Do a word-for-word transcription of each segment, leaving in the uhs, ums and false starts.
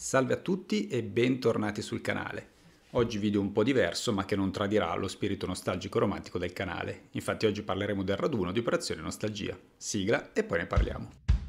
Salve a tutti e bentornati sul canale. Oggi video un po' diverso ma che non tradirà lo spirito nostalgico romantico del canale. Infatti oggi parleremo del raduno di Operazione Nostalgia. Sigla e poi ne parliamo.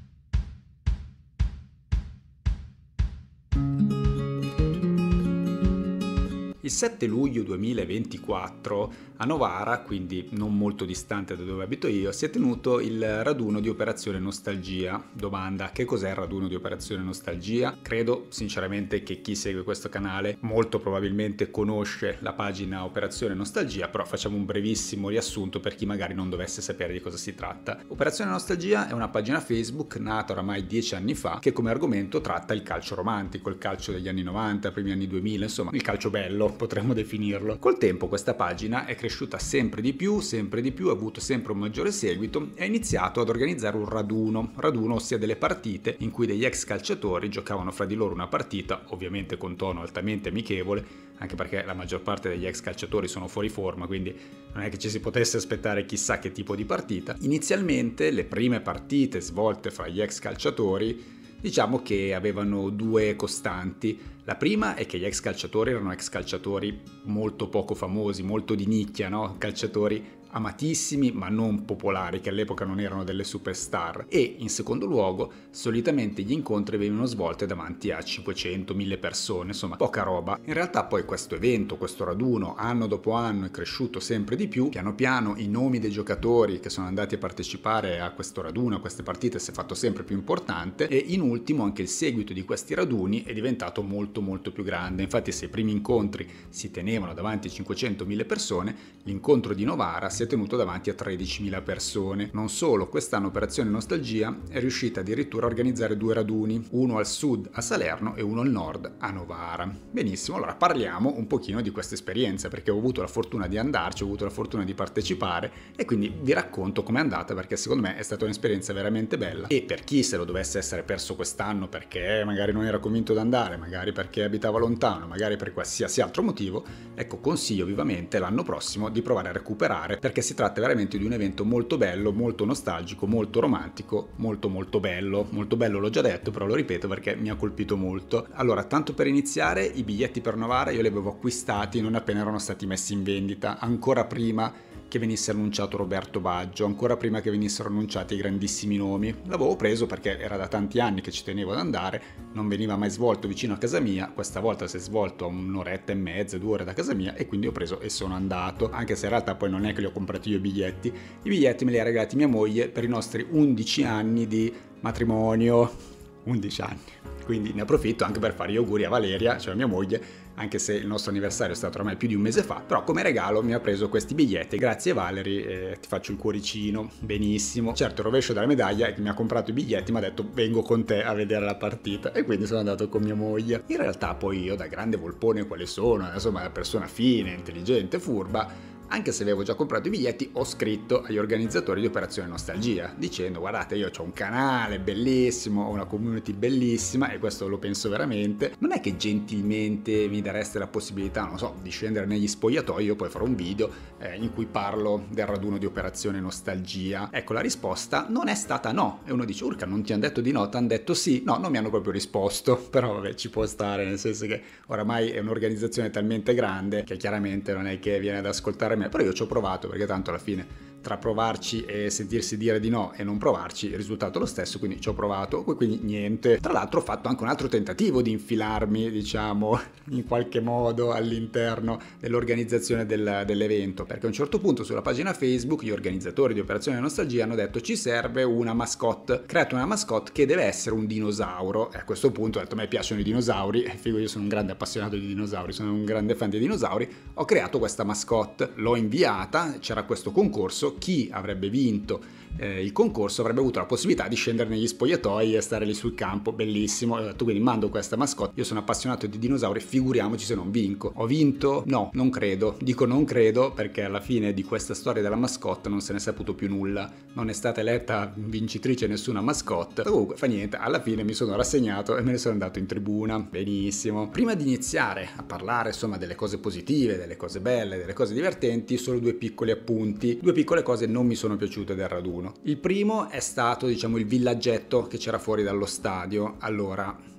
Il sette luglio duemilaventiquattro a Novara, quindi non molto distante da dove abito io, si è tenuto il raduno di Operazione Nostalgia. Domanda: che cos'è il raduno di Operazione Nostalgia? Credo sinceramente che chi segue questo canale molto probabilmente conosce la pagina Operazione Nostalgia, però facciamo un brevissimo riassunto per chi magari non dovesse sapere di cosa si tratta. Operazione Nostalgia è una pagina Facebook nata oramai dieci anni fa che come argomento tratta il calcio romantico, il calcio degli anni novanta, primi anni duemila, insomma il calcio bello potremmo definirlo. Col tempo questa pagina è cresciuta sempre di più, sempre di più, ha avuto sempre un maggiore seguito e ha iniziato ad organizzare un raduno, raduno ossia delle partite in cui degli ex calciatori giocavano fra di loro una partita, ovviamente con tono altamente amichevole, anche perché la maggior parte degli ex calciatori sono fuori forma, quindi non è che ci si potesse aspettare chissà che tipo di partita. Inizialmente le prime partite svolte fra gli ex calciatori diciamo che avevano due costanti. La prima è che gli ex calciatori erano ex calciatori molto poco famosi, molto di nicchia, no? Calciatori amatissimi ma non popolari, che all'epoca non erano delle superstar. E in secondo luogo, solitamente gli incontri venivano svolte davanti a cinquecento mille persone, insomma poca roba. In realtà poi questo evento, questo raduno, anno dopo anno è cresciuto sempre di più. Piano piano i nomi dei giocatori che sono andati a partecipare a questo raduno, a queste partite, si è fatto sempre più importante e in ultimo anche il seguito di questi raduni è diventato molto molto più grande. Infatti se i primi incontri si tenevano davanti a cinquecentomila persone, l'incontro di Novara si è tenuto davanti a tredicimila persone. Non solo, quest'anno Operazione Nostalgia è riuscita addirittura a organizzare due raduni, uno al sud a Salerno e uno al nord a Novara. Benissimo, allora parliamo un pochino di questa esperienza, perché ho avuto la fortuna di andarci, ho avuto la fortuna di partecipare e quindi vi racconto com'è andata, perché secondo me è stata un'esperienza veramente bella. E per chi se lo dovesse essere perso quest'anno perché magari non era convinto ad andare, magari perché abitava lontano, magari per qualsiasi altro motivo, ecco, consiglio vivamente l'anno prossimo di provare a recuperare, perché si tratta veramente di un evento molto bello, molto nostalgico, molto romantico, molto molto bello. Molto bello l'ho già detto, però lo ripeto perché mi ha colpito molto. Allora, tanto per iniziare, i biglietti per Novara io li avevo acquistati non appena erano stati messi in vendita, ancora prima che venisse annunciato Roberto Baggio, ancora prima che venissero annunciati i grandissimi nomi. L'avevo preso perché era da tanti anni che ci tenevo ad andare, non veniva mai svolto vicino a casa mia, questa volta si è svolto a un'oretta e mezza, due ore da casa mia e quindi ho preso e sono andato, anche se in realtà poi non è che li ho comprati io i biglietti, i biglietti me li ha regalati mia moglie per i nostri undici anni di matrimonio, undici anni. Quindi ne approfitto anche per fare gli auguri a Valeria, cioè a mia moglie, anche se il nostro anniversario è stato ormai più di un mese fa, però come regalo mi ha preso questi biglietti. Grazie Valerie, eh, ti faccio il cuoricino, benissimo. Certo, il rovescio della medaglia è che mi ha comprato i biglietti, mi ha detto vengo con te a vedere la partita e quindi sono andato con mia moglie. In realtà poi io, da grande volpone quale sono, insomma una persona fine, intelligente, furba, anche se avevo già comprato i biglietti, ho scritto agli organizzatori di Operazione Nostalgia dicendo: guardate, io ho un canale bellissimo, ho una community bellissima e questo lo penso veramente, non è che gentilmente mi dareste la possibilità, non so, di scendere negli spogliatoi, io poi farò un video eh, in cui parlo del raduno di Operazione Nostalgia. Ecco, la risposta non è stata no, e uno dice: Urca, non ti hanno detto di no, ti hanno detto sì. No, non mi hanno proprio risposto, però vabbè, ci può stare, nel senso che oramai è un'organizzazione talmente grande che chiaramente non è che viene ad ascoltare me, però io ci ho provato, perché tanto alla fine tra provarci e sentirsi dire di no e non provarci il risultato è lo stesso, quindi ci ho provato, quindi niente. Tra l'altro ho fatto anche un altro tentativo di infilarmi, diciamo, in qualche modo all'interno dell'organizzazione del, dell'evento, perché a un certo punto sulla pagina Facebook gli organizzatori di Operazione Nostalgia hanno detto: ci serve una mascotte, create una mascotte che deve essere un dinosauro. E a questo punto ho detto: a me piacciono i dinosauri, e figo, io sono un grande appassionato di dinosauri, sono un grande fan dei dinosauri, ho creato questa mascotte, l'ho inviata, c'era questo concorso, chi avrebbe vinto eh, il concorso avrebbe avuto la possibilità di scendere negli spogliatoi e stare lì sul campo, bellissimo. E ho detto: quindi mando questa mascotte, io sono appassionato di dinosauri, figuriamoci se non vinco. Ho vinto? No, non credo. Dico non credo perché alla fine di questa storia della mascotte non se ne è saputo più nulla, non è stata eletta vincitrice nessuna mascotte. Comunque fa niente, alla fine mi sono rassegnato e me ne sono andato in tribuna. Benissimo. Prima di iniziare a parlare insomma delle cose positive, delle cose belle, delle cose divertenti, solo due piccoli appunti, due piccole cose non mi sono piaciute del raduno. Il primo è stato, diciamo, il villaggetto che c'era fuori dallo stadio. Allora,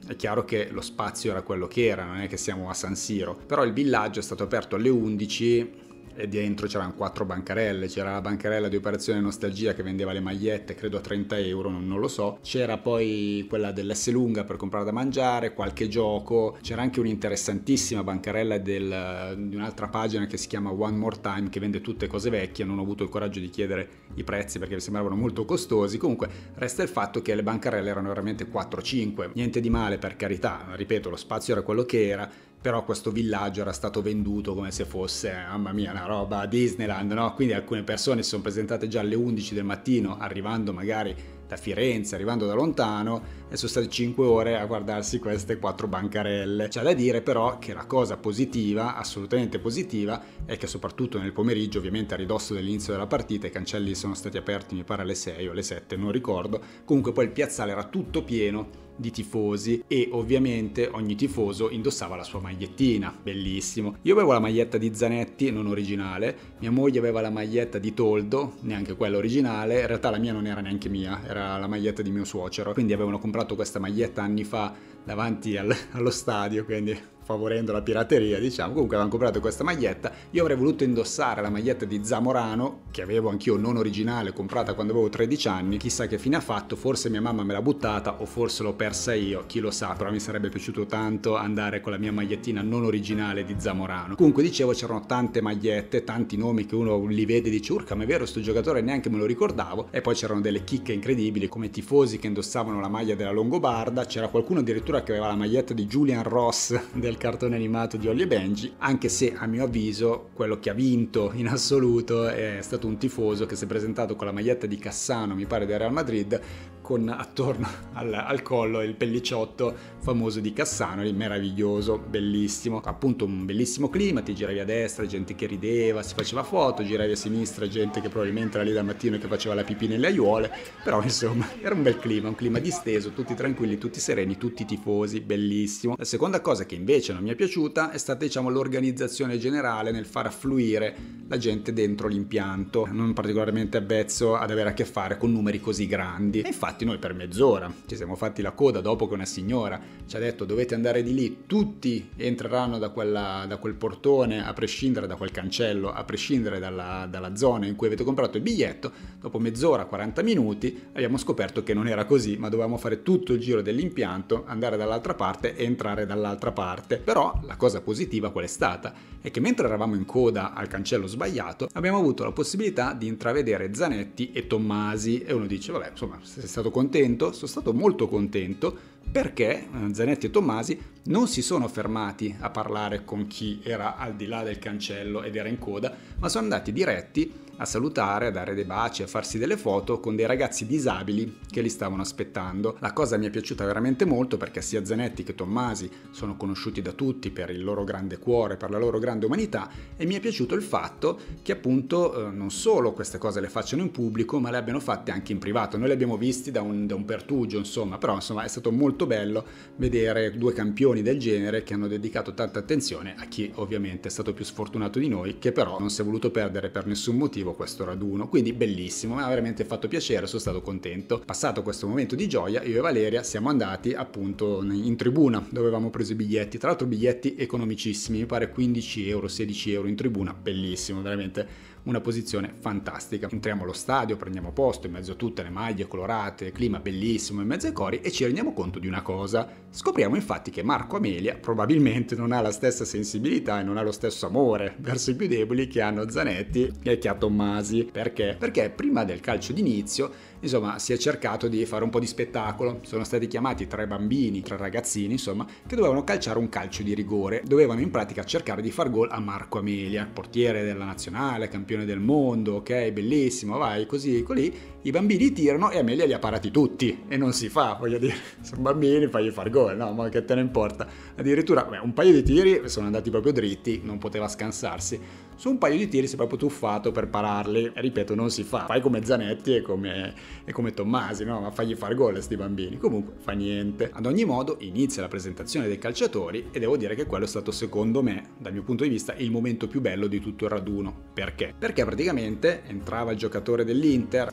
È chiaro che lo spazio era quello che era, non è che siamo a San Siro, però il villaggio è stato aperto alle undici e dentro c'erano quattro bancarelle. C'era la bancarella di Operazione Nostalgia che vendeva le magliette, credo a trenta euro, non, non lo so. C'era poi quella dell'Esselunga per comprare da mangiare, qualche gioco. C'era anche un'interessantissima bancarella del, di un'altra pagina che si chiama One More Time, che vende tutte cose vecchie. Non ho avuto il coraggio di chiedere i prezzi perché mi sembravano molto costosi. Comunque resta il fatto che le bancarelle erano veramente quattro cinque. Niente di male, per carità, ripeto, lo spazio era quello che era, però questo villaggio era stato venduto come se fosse, mamma mia, una roba a Disneyland, no? Quindi alcune persone si sono presentate già alle undici del mattino, arrivando magari da Firenze, arrivando da lontano, e sono state cinque ore a guardarsi queste quattro bancarelle. C'è da dire però che la cosa positiva, assolutamente positiva, è che soprattutto nel pomeriggio, ovviamente a ridosso dell'inizio della partita, i cancelli sono stati aperti mi pare alle sei o alle sette, non ricordo, comunque poi il piazzale era tutto pieno di tifosi e ovviamente ogni tifoso indossava la sua magliettina, bellissimo. Io avevo la maglietta di Zanetti, non originale, mia moglie aveva la maglietta di Toldo, neanche quella originale, in realtà la mia non era neanche mia, era la maglietta di mio suocero, quindi avevano comprato questa maglietta anni fa davanti al, allo stadio, quindi favorendo la pirateria, diciamo. Comunque avevano comprato questa maglietta. Io avrei voluto indossare la maglietta di Zamorano, che avevo anch'io non originale, comprata quando avevo tredici anni. Chissà che fine ha fatto, forse mia mamma me l'ha buttata o forse l'ho persa io, chi lo sa, però mi sarebbe piaciuto tanto andare con la mia magliettina non originale di Zamorano. Comunque dicevo, c'erano tante magliette, tanti nomi che uno li vede e dice urca, ma è vero sto giocatore, neanche me lo ricordavo. E poi c'erano delle chicche incredibili come tifosi che indossavano la maglia della Longobarda, c'era qualcuno addirittura che aveva la maglietta di Julian Ross del cartone animato di Holly e Benji, anche se a mio avviso quello che ha vinto in assoluto è stato un tifoso che si è presentato con la maglietta di Cassano, mi pare del Real Madrid, con attorno al, al collo il pellicciotto famoso di Cassano, meraviglioso, bellissimo, appunto un bellissimo clima, ti giravi a destra, gente che rideva, si faceva foto, giravi a sinistra, gente che probabilmente era lì dal mattino e che faceva la pipì nelle aiuole, però insomma era un bel clima, un clima disteso, tutti tranquilli, tutti sereni, tutti tifosi, bellissimo. La seconda cosa che invece non mi è piaciuta è stata, diciamo, l'organizzazione generale nel far affluire la gente dentro l'impianto, non particolarmente avvezzo ad avere a che fare con numeri così grandi. E infatti noi per mezz'ora ci siamo fatti la coda dopo che una signora ci ha detto dovete andare di lì, tutti entreranno da, quella, da quel portone, a prescindere da quel cancello, a prescindere dalla, dalla zona in cui avete comprato il biglietto. Dopo mezz'ora, quaranta minuti, abbiamo scoperto che non era così, ma dovevamo fare tutto il giro dell'impianto, andare dall'altra parte e entrare dall'altra parte. Però la cosa positiva qual è stata? È che mentre eravamo in coda al cancello sbagliato abbiamo avuto la possibilità di intravedere Zanetti e Tommasi e uno dice vabbè, insomma, sei stato contento? Sono stato molto contento perché Zanetti e Tommasi non si sono fermati a parlare con chi era al di là del cancello ed era in coda, ma sono andati diretti a salutare, a dare dei baci, a farsi delle foto con dei ragazzi disabili che li stavano aspettando. La cosa mi è piaciuta veramente molto perché sia Zanetti che Tommasi sono conosciuti da tutti per il loro grande cuore, per la loro grande umanità, e mi è piaciuto il fatto che appunto eh, non solo queste cose le facciano in pubblico, ma le abbiano fatte anche in privato. Noi le abbiamo visti da un, da un pertugio, insomma, però insomma è stato molto bello vedere due campioni del genere che hanno dedicato tanta attenzione a chi ovviamente è stato più sfortunato di noi, che però non si è voluto perdere per nessun motivo questo raduno. Quindi bellissimo, mi ha veramente fatto piacere, sono stato contento. Passato questo momento di gioia, io e Valeria siamo andati appunto in tribuna dove avevamo preso i biglietti, tra l'altro biglietti economicissimi, mi pare quindici euro, sedici euro in tribuna, bellissimo, veramente una posizione fantastica. Entriamo allo stadio, prendiamo posto in mezzo a tutte le maglie colorate, clima bellissimo in mezzo ai cori, e ci rendiamo conto di una cosa. Scopriamo infatti che Marco Amelia probabilmente non ha la stessa sensibilità e non ha lo stesso amore verso i più deboli che hanno Zanetti e che ha Tommasi. Perché? Perché prima del calcio d'inizio, insomma, si è cercato di fare un po' di spettacolo. Sono stati chiamati tre bambini, tre ragazzini, insomma, che dovevano calciare un calcio di rigore. Dovevano in pratica cercare di far gol a Marco Amelia, portiere della nazionale, campione del mondo, ok, bellissimo, vai, così, così. I bambini tirano e Amelia li ha parati tutti, e non si fa, voglio dire, sono bambini, fagli far gol, no, ma che te ne importa. Addirittura, beh, un paio di tiri sono andati proprio dritti, non poteva scansarsi. Su un paio di tiri si è proprio tuffato per pararli, e ripeto, non si fa. Fai come Zanetti e come, e come Tommasi, no? Ma fagli far gol a sti bambini. Comunque, fa niente. Ad ogni modo, inizia la presentazione dei calciatori, e devo dire che quello è stato, secondo me, dal mio punto di vista, il momento più bello di tutto il raduno. Perché? Perché praticamente entrava il giocatore dell'Inter, folle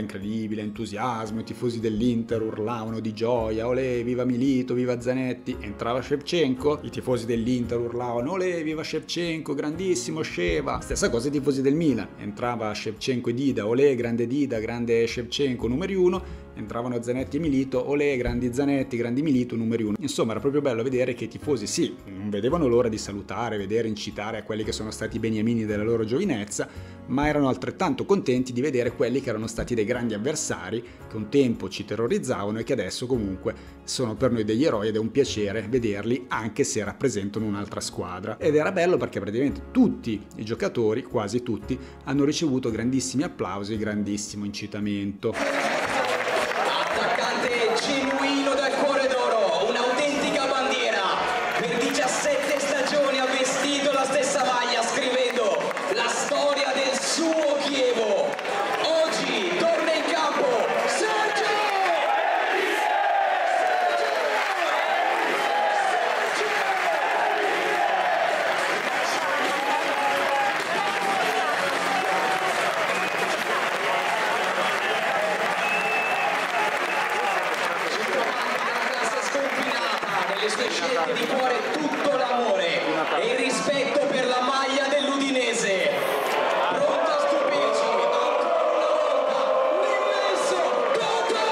incredibile, entusiasmo, i tifosi dell'Inter urlavano di gioia, olè, viva Milito, viva Zanetti, entrava Shevchenko, i tifosi dell'Inter urlavano, olè, viva Shevchenko, grandissimo Sheva, stessa cosa i tifosi del Milan, entrava Shevchenko e Dida, olè, grande Dida, grande Shevchenko, numeri uno, entravano Zanetti e Milito, olè, grandi Zanetti, grandi Milito, numeri uno. Insomma, era proprio bello vedere che i tifosi sì, non vedevano l'ora di salutare, vedere, incitare a quelli che sono stati i beniamini della loro giovinezza, ma erano altrettanto contenti di vedere quelli che erano stati dei grandi avversari, che un tempo ci terrorizzavano e che adesso comunque sono per noi degli eroi ed è un piacere vederli anche se rappresentano un'altra squadra. Ed era bello perché praticamente tutti i giocatori, quasi tutti, hanno ricevuto grandissimi applausi e grandissimo incitamento. Genuino dal cuore d'oro, un'autentica bandiera, per diciassette stagioni ha vestito la stessa maglia scrivendo la storia del suo Chievo. Oggi torna in campo Sergio! Le sue scelte di cuore tutto l'amore e il rispetto per la maglia dell'Udinese. Pronto a stupirci ancora una volta l'immenso Totò!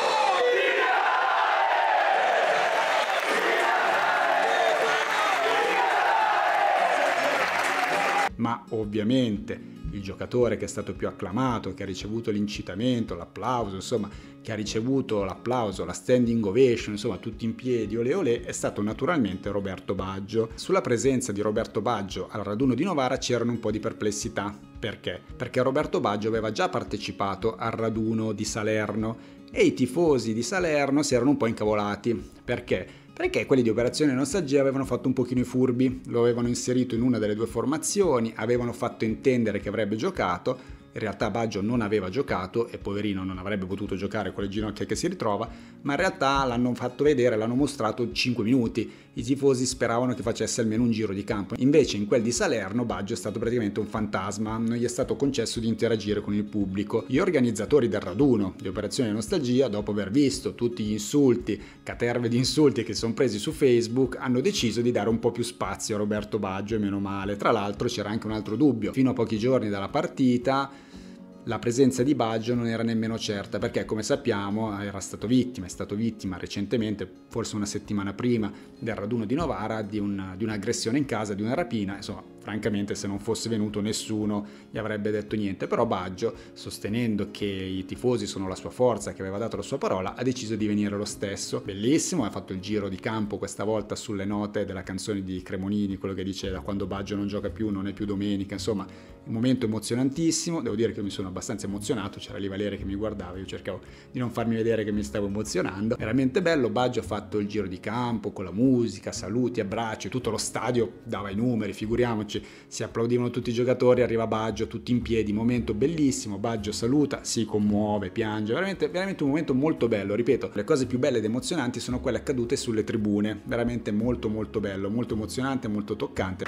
Ma ovviamente il giocatore che è stato più acclamato, che ha ricevuto l'incitamento, l'applauso, insomma, che ha ricevuto l'applauso, la standing ovation, insomma, tutti in piedi, olè olè, è stato naturalmente Roberto Baggio. Sulla presenza di Roberto Baggio al raduno di Novara c'erano un po' di perplessità. Perché? Perché Roberto Baggio aveva già partecipato al raduno di Salerno e i tifosi di Salerno si erano un po' incavolati. Perché? Perché quelli di Operazione Nostalgia avevano fatto un pochino i furbi, lo avevano inserito in una delle due formazioni, avevano fatto intendere che avrebbe giocato, in realtà Baggio non aveva giocato e poverino non avrebbe potuto giocare con le ginocchia che si ritrova, ma in realtà l'hanno fatto vedere, l'hanno mostrato cinque minuti, i tifosi speravano che facesse almeno un giro di campo, invece in quel di Salerno Baggio è stato praticamente un fantasma, non gli è stato concesso di interagire con il pubblico. Gli organizzatori del raduno di Operazione Nostalgia, dopo aver visto tutti gli insulti, caterve di insulti che sono presi su Facebook, hanno deciso di dare un po' più spazio a Roberto Baggio e meno male. Tra l'altro c'era anche un altro dubbio, fino a pochi giorni dalla partita la presenza di Baggio non era nemmeno certa perché, come sappiamo, era stato vittima, è stato vittima recentemente, forse una settimana prima del raduno di Novara, di, un, di un'aggressione in casa, di una rapina. Insomma, francamente se non fosse venuto nessuno gli avrebbe detto niente, però Baggio, sostenendo che i tifosi sono la sua forza, che aveva dato la sua parola, ha deciso di venire lo stesso. Bellissimo, ha fatto il giro di campo questa volta sulle note della canzone di Cremonini, quello che dice da quando Baggio non gioca più non è più domenica, insomma un momento emozionantissimo. Devo dire che mi sono abbastanza emozionato, c'era lì Valeria che mi guardava, io cercavo di non farmi vedere che mi stavo emozionando, veramente bello. Baggio ha fatto il giro di campo con la musica, saluti, abbracci, tutto lo stadio dava i numeri, figuriamoci, si applaudivano tutti i giocatori, arriva Baggio tutti in piedi, momento bellissimo, Baggio saluta, si commuove, piange, veramente, veramente un momento molto bello. Ripeto, le cose più belle ed emozionanti sono quelle accadute sulle tribune, veramente molto molto bello, molto emozionante, molto toccante.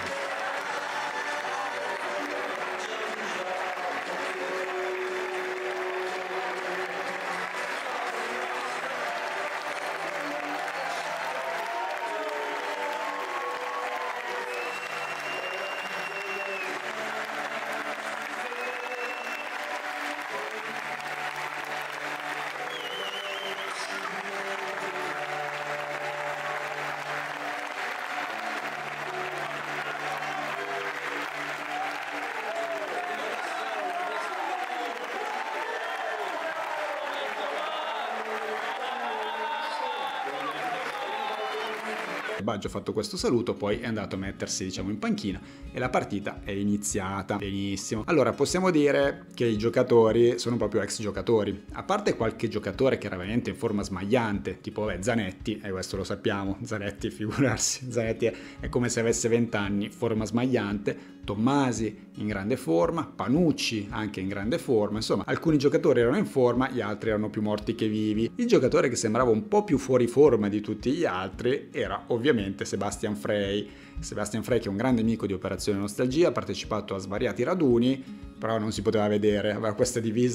Baggio ha fatto questo saluto, poi è andato a mettersi, diciamo, in panchina e la partita è iniziata. Benissimo. Allora, possiamo dire che i giocatori sono proprio ex giocatori, a parte qualche giocatore che era veramente in forma smagliante, tipo beh, Zanetti, e questo lo sappiamo, Zanetti, figurarsi, Zanetti è, è come se avesse venti anni, forma smagliante, Tommasi in grande forma, Panucci anche in grande forma, insomma alcuni giocatori erano in forma, gli altri erano più morti che vivi. Il giocatore che sembrava un po' più fuori forma di tutti gli altri era ovviamente Sebastian Frey. Sebastian Frey, che è un grande amico di Operazione Nostalgia, ha partecipato a svariati raduni, però non si poteva vedere, aveva questa divisa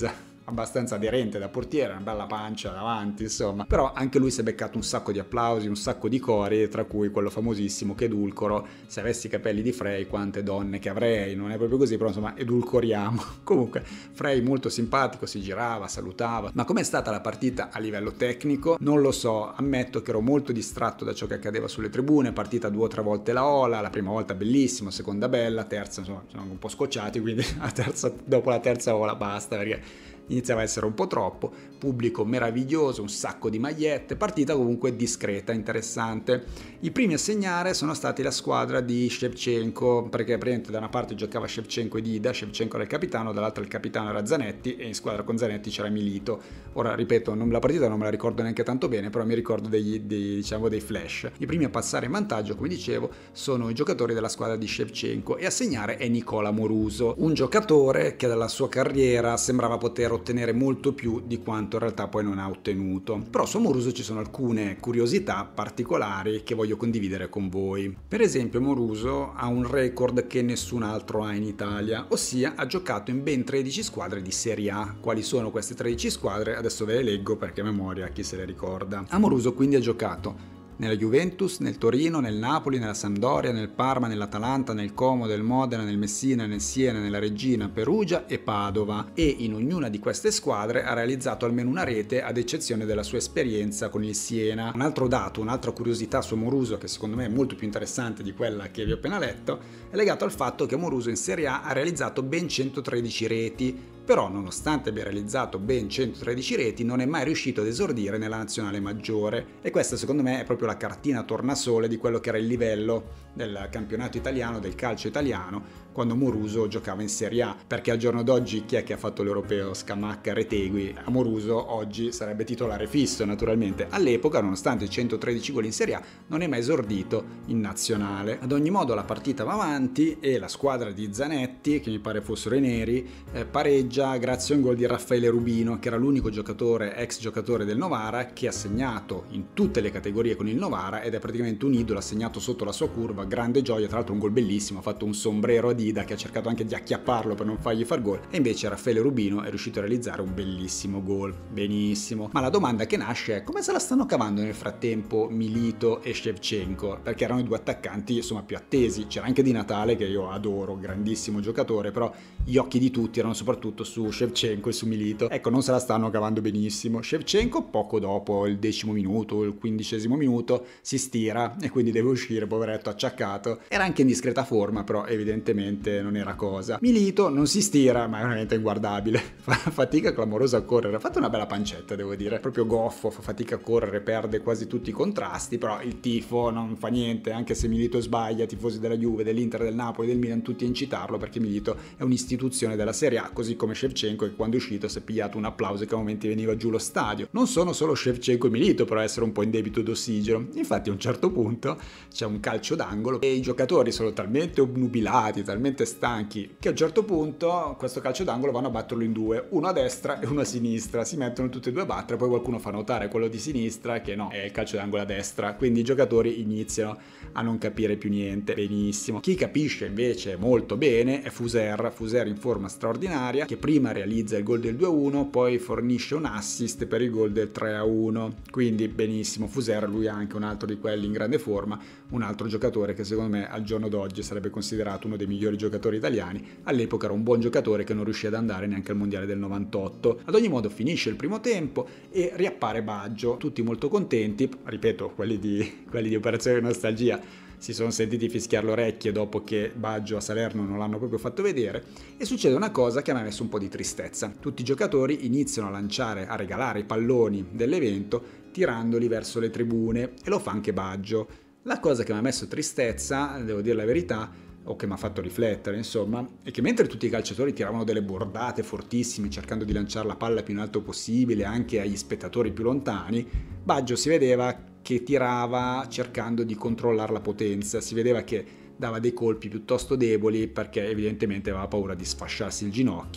abbastanza aderente da portiere, una bella pancia davanti, insomma, però anche lui si è beccato un sacco di applausi, un sacco di cori, tra cui quello famosissimo che edulcoro: se avessi i capelli di Frey quante donne che avrei. Non è proprio così, però insomma edulcoriamo. Comunque Frey molto simpatico, si girava, salutava. Ma com'è stata la partita a livello tecnico? Non lo so, ammetto che ero molto distratto da ciò che accadeva sulle tribune. Partita due o tre volte la ola, la prima volta bellissimo, seconda bella, terza insomma sono un po' scocciati, quindi la terza, dopo la terza ola basta, perché iniziava a essere un po' troppo. Pubblico meraviglioso, un sacco di magliette, partita comunque discreta, interessante. I primi a segnare sono stati la squadra di Shevchenko, perché praticamente da una parte giocava Shevchenko e Dida, Shevchenko era il capitano, dall'altra il capitano era Zanetti, e in squadra con Zanetti c'era Milito. Ora ripeto, non, la partita non me la ricordo neanche tanto bene, però mi ricordo dei, dei, diciamo, dei flash. I primi a passare in vantaggio, come dicevo, sono i giocatori della squadra di Shevchenko, e a segnare è Nicola Moruso, un giocatore che dalla sua carriera sembrava poter ottenere molto più di quanto in realtà poi non ha ottenuto. Però su Moruso ci sono alcune curiosità particolari che voglio condividere con voi. Per esempio, Moruso ha un record che nessun altro ha in Italia, ossia ha giocato in ben tredici squadre di Serie A. Quali sono queste tredici squadre? Adesso ve le leggo perché a memoria chi se le ricorda. A Moruso quindi ha giocato nella Juventus, nel Torino, nel Napoli, nella Sampdoria, nel Parma, nell'Atalanta, nel Como, nel Modena, nel Messina, nel Siena, nella Reggina, Perugia e Padova, e in ognuna di queste squadre ha realizzato almeno una rete, ad eccezione della sua esperienza con il Siena. Un altro dato, un'altra curiosità su Moruso, che secondo me è molto più interessante di quella che vi ho appena letto, è legato al fatto che Moruso in Serie A ha realizzato ben centotredici reti, però nonostante abbia realizzato ben centotredici reti non è mai riuscito ad esordire nella nazionale maggiore, e questa secondo me è proprio la cartina tornasole di quello che era il livello del campionato italiano, del calcio italiano, quando Moruso giocava in Serie A, perché al giorno d'oggi chi è che ha fatto l'europeo? Scamacca, Retegui. A Moruso oggi sarebbe titolare fisso naturalmente. All'epoca, nonostante i centotredici gol in Serie A, non è mai esordito in nazionale. Ad ogni modo la partita va avanti e la squadra di Zanetti, che mi pare fossero i neri, eh, pareggia grazie a un gol di Raffaele Rubino, che era l'unico giocatore, ex giocatore del Novara, che ha segnato in tutte le categorie con il Novara ed è praticamente un idolo, ha segnato sotto la sua curva, grande gioia, tra l'altro un gol bellissimo, ha fatto un sombrero a Dida che ha cercato anche di acchiapparlo per non fargli far gol, e invece Raffaele Rubino è riuscito a realizzare un bellissimo gol. Benissimo. Ma la domanda che nasce è: come se la stanno cavando nel frattempo Milito e Shevchenko? Perché erano i due attaccanti insomma più attesi. C'era anche Di Natale, che io adoro, grandissimo giocatore, però gli occhi di tutti erano soprattutto su Shevchenko e su Milito. Ecco, non se la stanno cavando benissimo. Shevchenko poco dopo il decimo minuto, il quindicesimo minuto, si stira e quindi deve uscire, poveretto, acciaccato. Era anche in discreta forma, però evidentemente non era cosa. Milito non si stira, ma è veramente inguardabile. Fa fatica clamorosa a correre. Ha fatto una bella pancetta, devo dire. Proprio goffo, fa fatica a correre, perde quasi tutti i contrasti, però il tifo non fa niente, anche se Milito sbaglia, tifosi della Juve, dell'Inter, del Napoli, del Milan, tutti a incitarlo, perché Milito è un'istituzione della Serie A, così come Shevchenko, che quando è uscito si è pigliato un applauso che a momenti veniva giù lo stadio. Non sono solo Shevchenko e Milito però a essere un po' in debito d'ossigeno. Infatti a un certo punto c'è un calcio d'angolo e i giocatori sono talmente obnubilati, talmente stanchi, che a un certo punto questo calcio d'angolo vanno a batterlo in due, uno a destra e uno a sinistra. Si mettono tutti e due a battere, poi qualcuno fa notare quello di sinistra che no, è il calcio d'angolo a destra, quindi i giocatori iniziano a non capire più niente. Benissimo. Chi capisce invece molto bene è Fuser, Fuser in forma straordinaria, che prima realizza il gol del due a uno, poi fornisce un assist per il gol del tre a uno, quindi benissimo. Fuser, lui è anche un altro di quelli in grande forma, un altro giocatore che secondo me al giorno d'oggi sarebbe considerato uno dei migliori giocatori italiani. All'epoca era un buon giocatore che non riuscì ad andare neanche al mondiale del novantotto. Ad ogni modo finisce il primo tempo e riappare Baggio, tutti molto contenti, ripeto, quelli di, quelli di Operazione Nostalgia si sono sentiti fischiare le orecchie dopo che Baggio a Salerno non l'hanno proprio fatto vedere, e succede una cosa che mi ha messo un po' di tristezza. Tutti i giocatori iniziano a lanciare, a regalare i palloni dell'evento tirandoli verso le tribune, e lo fa anche Baggio. La cosa che mi ha messo tristezza, devo dire la verità, o che mi ha fatto riflettere, insomma, è che mentre tutti i calciatori tiravano delle bordate fortissime cercando di lanciare la palla più in alto possibile anche agli spettatori più lontani, Baggio si vedeva che tirava cercando di controllare la potenza, si vedeva che dava dei colpi piuttosto deboli perché evidentemente aveva paura di sfasciarsi il ginocchio.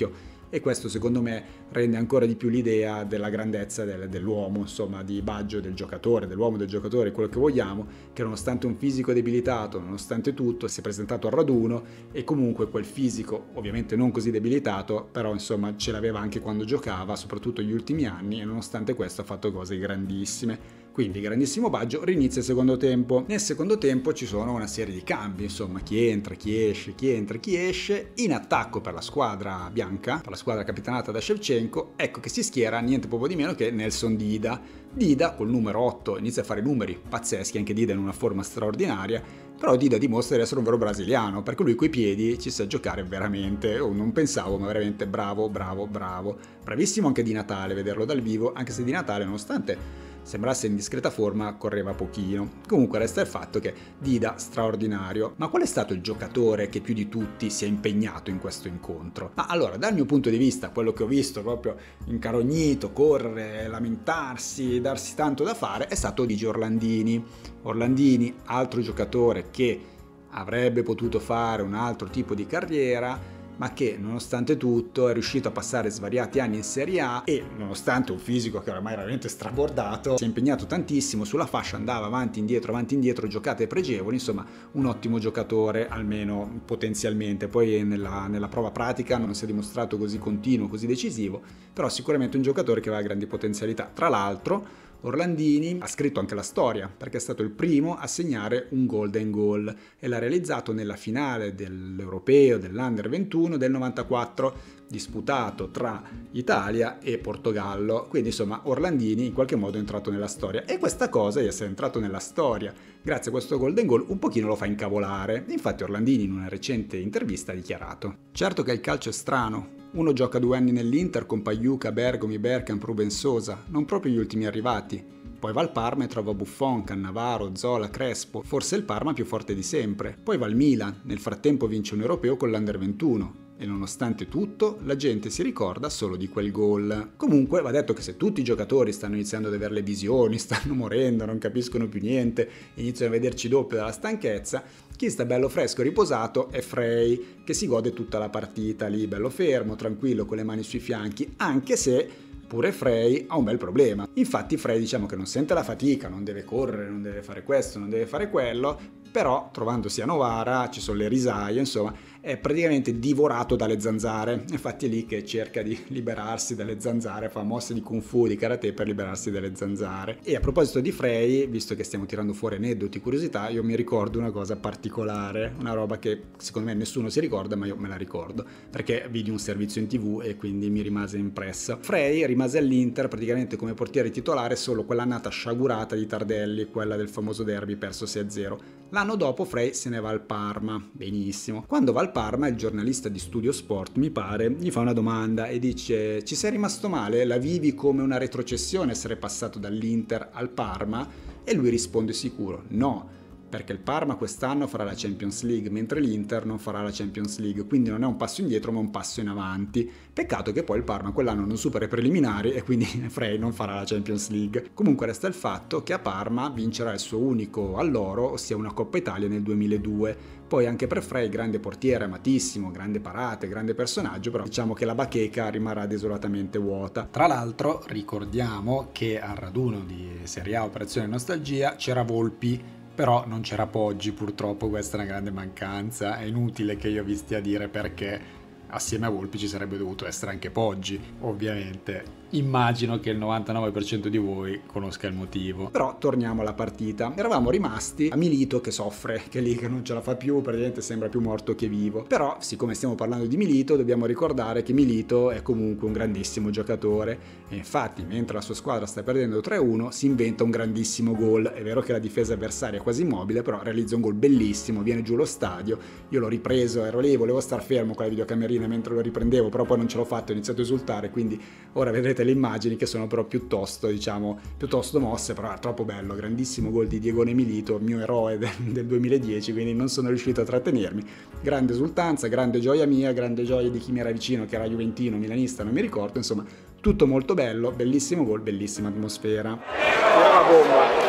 e questo secondo me rende ancora di più l'idea della grandezza del, dell'uomo, insomma di Baggio, del giocatore, dell'uomo, del giocatore, quello che vogliamo, che nonostante un fisico debilitato, nonostante tutto, si è presentato al raduno e comunque quel fisico, ovviamente non così debilitato, però insomma ce l'aveva anche quando giocava, soprattutto negli ultimi anni, e nonostante questo ha fatto cose grandissime. Quindi grandissimo Baggio, rinizia il secondo tempo. Nel secondo tempo ci sono una serie di cambi, insomma chi entra, chi esce, chi entra, chi esce. In attacco per la squadra bianca, per la squadra capitanata da Shevchenko, ecco che si schiera niente proprio di meno che Nelson Dida. Dida col numero otto inizia a fare numeri pazzeschi, anche Dida in una forma straordinaria, però Dida dimostra di essere un vero brasiliano, perché lui coi piedi ci sa giocare veramente, oh, non pensavo, ma veramente bravo, bravo, bravo. Bravissimo anche Di Natale vederlo dal vivo, anche se Di Natale nonostante sembrasse in discreta forma, correva pochino. Comunque resta il fatto che Dida straordinario. Ma qual è stato il giocatore che più di tutti si è impegnato in questo incontro? Ma allora, dal mio punto di vista, quello che ho visto proprio incarognito, correre, lamentarsi, darsi tanto da fare, è stato Luigi Orlandini. Orlandini, altro giocatore che avrebbe potuto fare un altro tipo di carriera, ma che nonostante tutto è riuscito a passare svariati anni in Serie A e nonostante un fisico che oramai era veramente strabordato si è impegnato tantissimo sulla fascia, andava avanti indietro avanti indietro, giocate pregevoli, insomma un ottimo giocatore almeno potenzialmente. Poi nella, nella prova pratica non si è dimostrato così continuo, così decisivo, però sicuramente un giocatore che aveva grandi potenzialità. Tra l'altro Orlandini ha scritto anche la storia perché è stato il primo a segnare un golden goal e l'ha realizzato nella finale dell'Europeo dell'Under ventuno del novantaquattro disputato tra Italia e Portogallo. Quindi insomma Orlandini in qualche modo è entrato nella storia e questa cosa di essere entrato nella storia grazie a questo golden goal un pochino lo fa incavolare. Infatti Orlandini in una recente intervista ha dichiarato: certo che il calcio è strano. Uno gioca due anni nell'Inter con Pagliuca, Bergomi, Bergkamp, Ruben Sosa, non proprio gli ultimi arrivati. Poi va al Parma e trova Buffon, Cannavaro, Zola, Crespo, forse il Parma più forte di sempre. Poi va al Milan, nel frattempo vince un europeo con l'Under ventuno. E nonostante tutto, la gente si ricorda solo di quel gol. Comunque va detto che se tutti i giocatori stanno iniziando ad avere le visioni, stanno morendo, non capiscono più niente, iniziano a vederci doppio dalla stanchezza, chi sta bello fresco e riposato è Frey, che si gode tutta la partita lì, bello fermo, tranquillo, con le mani sui fianchi, anche se pure Frey ha un bel problema. Infatti Frey diciamo che non sente la fatica, non deve correre, non deve fare questo, non deve fare quello, però trovandosi a Novara ci sono le risaie, insomma è praticamente divorato dalle zanzare. Infatti è lì che cerca di liberarsi dalle zanzare, fa mosse di kung fu, di karate per liberarsi dalle zanzare. E a proposito di Frey, visto che stiamo tirando fuori aneddoti, curiosità, io mi ricordo una cosa particolare, una roba che secondo me nessuno si ricorda, ma io me la ricordo perché vidi un servizio in tv e quindi mi rimase impressa. Frey rimase all'Inter praticamente come portiere titolare solo quell'annata sciagurata di Tardelli, quella del famoso derby perso sei a zero. L'anno dopo Frey se ne va al Parma, benissimo. Quando va al Parma il giornalista di Studio Sport, mi pare, gli fa una domanda e dice: ci sei rimasto male? La vivi come una retrocessione essere passato dall'Inter al Parma? E lui risponde sicuro: no, perché il Parma quest'anno farà la Champions League mentre l'Inter non farà la Champions League, quindi non è un passo indietro ma un passo in avanti. Peccato che poi il Parma quell'anno non supera i preliminari e quindi Frey non farà la Champions League. Comunque resta il fatto che a Parma vincerà il suo unico alloro, ossia una Coppa Italia nel duemiladue. Poi anche per Frey, grande portiere, amatissimo, grande parate, grande personaggio, però diciamo che la bacheca rimarrà desolatamente vuota. Tra l'altro ricordiamo che al raduno di Serie A Operazione Nostalgia c'era Volpi, però non c'era Poggi, purtroppo questa è una grande mancanza, è inutile che io vi stia a dire perché assieme a Volpi ci sarebbe dovuto essere anche Poggi, ovviamente. Immagino che il novantanove per cento di voi conosca il motivo. Però torniamo alla partita. Eravamo rimasti a Milito che soffre, che è lì che non ce la fa più, praticamente sembra più morto che vivo. Però, siccome stiamo parlando di Milito, dobbiamo ricordare che Milito è comunque un grandissimo giocatore. E infatti, mentre la sua squadra sta perdendo tre a uno, si inventa un grandissimo gol. È vero che la difesa avversaria è quasi immobile, però realizza un gol bellissimo, viene giù lo stadio. Io l'ho ripreso, ero lì, volevo star fermo con la videocamerina mentre lo riprendevo, però poi non ce l'ho fatto, ho iniziato a esultare, quindi ora vedrete le immagini che sono però piuttosto, diciamo, piuttosto mosse, però è troppo bello, grandissimo gol di Diegone Milito, mio eroe del, del duemiladieci, quindi non sono riuscito a trattenermi. Grande esultanza, grande gioia mia, grande gioia di chi mi era vicino, che era juventino, milanista, non mi ricordo, insomma, tutto molto bello, bellissimo gol, bellissima atmosfera. Una bomba.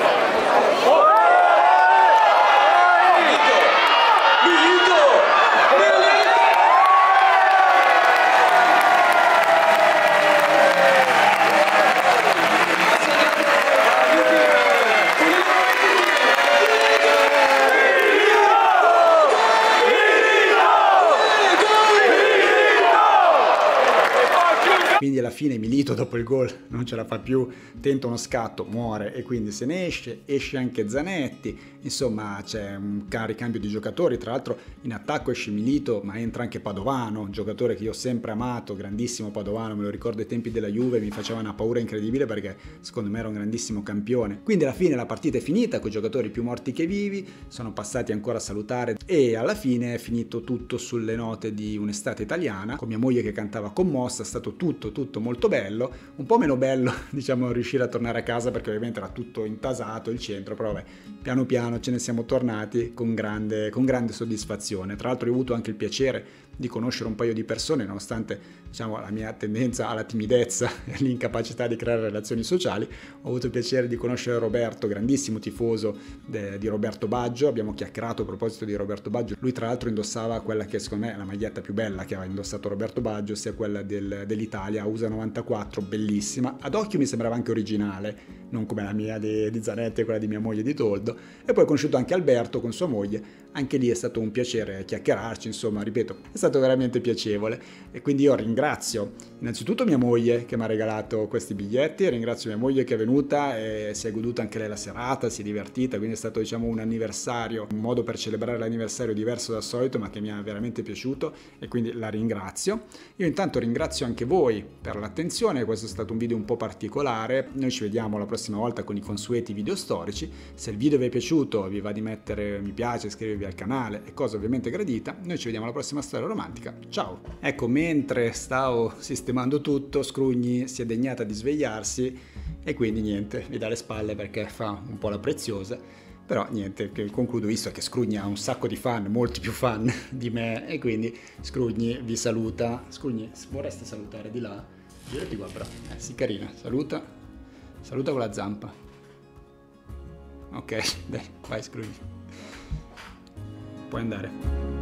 quindi alla fine Milito dopo il gol non ce la fa più, tenta uno scatto, muore e quindi se ne esce, esce anche Zanetti, insomma c'è un ricambio di giocatori, tra l'altro in attacco esce Milito ma entra anche Padovano, un giocatore che io ho sempre amato, grandissimo Padovano, me lo ricordo ai tempi della Juve, mi faceva una paura incredibile perché secondo me era un grandissimo campione. Quindi alla fine la partita è finita con i giocatori più morti che vivi, sono passati ancora a salutare e alla fine è finito tutto sulle note di un'estate italiana, con mia moglie che cantava commossa, è stato tutto tutto molto bello, un po' meno bello diciamo riuscire a tornare a casa perché ovviamente era tutto intasato il centro, però vabbè, piano piano ce ne siamo tornati con grande, con grande soddisfazione. Tra l'altro ho avuto anche il piacere di conoscere un paio di persone, nonostante diciamo la mia tendenza alla timidezza e l'incapacità di creare relazioni sociali. Ho avuto il piacere di conoscere Roberto, grandissimo tifoso de, di Roberto Baggio, abbiamo chiacchierato a proposito di Roberto Baggio, lui tra l'altro indossava quella che secondo me è la maglietta più bella che ha indossato Roberto Baggio, sia quella del, dell'Italia, U S A novantaquattro, bellissima, ad occhio mi sembrava anche originale, non come la mia di, di Zanetti e quella di mia moglie di Toldo. E poi ho conosciuto anche Alberto con sua moglie, anche lì è stato un piacere chiacchierarci, insomma, ripeto, è stato veramente piacevole. E quindi io ringrazio innanzitutto mia moglie che mi ha regalato questi biglietti, ringrazio mia moglie che è venuta e si è goduta anche lei la serata, si è divertita, quindi è stato diciamo un anniversario, un modo per celebrare l'anniversario diverso dal solito ma che mi ha veramente piaciuto e quindi la ringrazio. Io intanto ringrazio anche voi per l'attenzione, questo è stato un video un po' particolare, noi ci vediamo la prossima volta con i consueti video storici. Se il video vi è piaciuto vi va di mettere mi piace, iscrivervi al canale e cosa ovviamente gradita. Noi ci vediamo alla prossima storia romantica, ciao! Ecco, mentre stavo sistemando tutto Scrugni si è degnata di svegliarsi e quindi niente, mi dà le spalle perché fa un po' la preziosa, però niente, concludo visto che Scrugni ha un sacco di fan, molti più fan di me e quindi Scrugni vi saluta. Scrugni, vorreste salutare di là? Girati qua però, eh, sì carina, saluta, saluta con la zampa. Ok, dai, vai Scrugni, puoi andare.